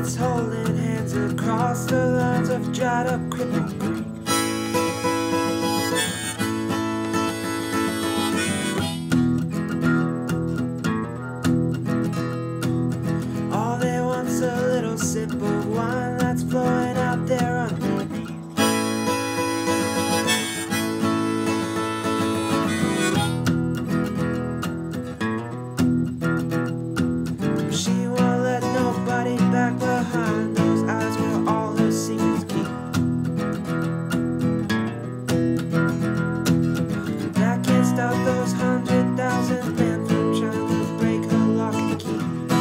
once holding hands across the lines of dried up Cripple Creek. All they want's a little sip of wine that's flowing out there underneath. She won't let nobody back behind. Those eyes were all her secrets keep. That can't stop those 100,000 men from trying to break her lock and key.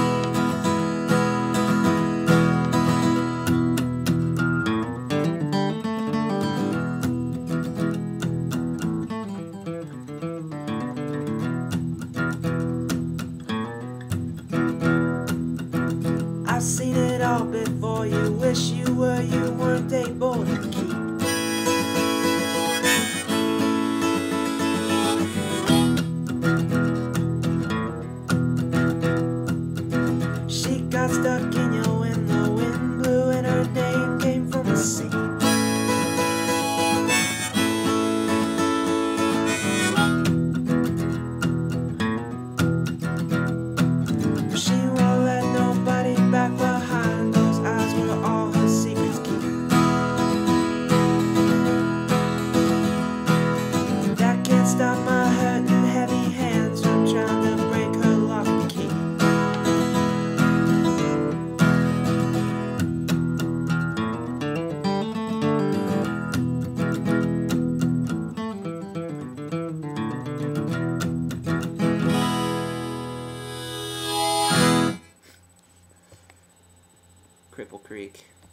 I've seen it all before. You wish you were, you weren't able to keep. She got stuck in you when the wind blew and her name came from the sea. She won't let nobody back behind. Those eyes were all her secrets keep. That can't stop my hurtin' heavy hands from trying to break her lock and key. Cripple Creek.